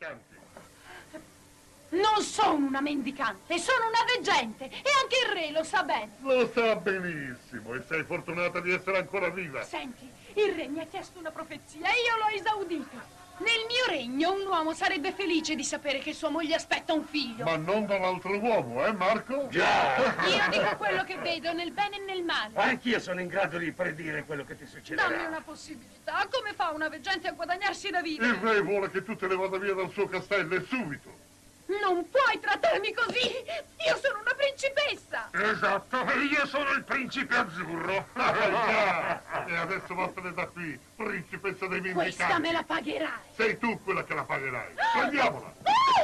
mendicanti. Non sono una mendicante, sono una veggente e anche il re lo sa bene. Lo sa benissimo e sei fortunata di essere ancora viva. Senti, il re mi ha chiesto una profezia e io l'ho esaudita. Nel mio regno un uomo sarebbe felice di sapere che sua moglie aspetta un figlio. Ma non da un altro uomo, Marco? Già! Io dico quello che vedo nel bene e nel male. Anch'io sono in grado di predire quello che ti succederà. Dammi una possibilità. Come fa una veggente a guadagnarsi la vita? Il re vuole che tu te ne vada via dal suo castello e subito. Non puoi trattarmi così! Io sono una principessa! Esatto, e io sono il principe azzurro. Già! E adesso vattene da qui, principessa dei mendicanti. Questa me la pagherai! Sei tu quella che la pagherai. Prendiamola!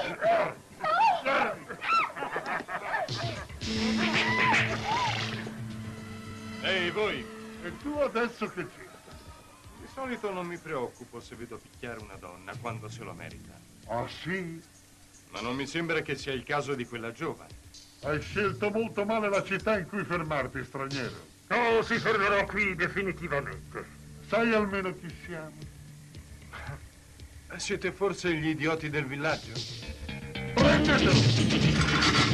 Ehi, voi! E tu adesso che c'è? Di solito non mi preoccupo se vedo picchiare una donna quando se lo merita. Ah, sì? Ma non mi sembra che sia il caso di quella giovane. Hai scelto molto male la città in cui fermarti, straniero. Oh, si fermerò qui definitivamente. Sai almeno chi siamo? Siete forse gli idioti del villaggio? Prendetelo!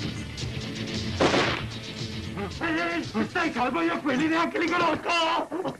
Stai calmo, io quelli neanche li conosco!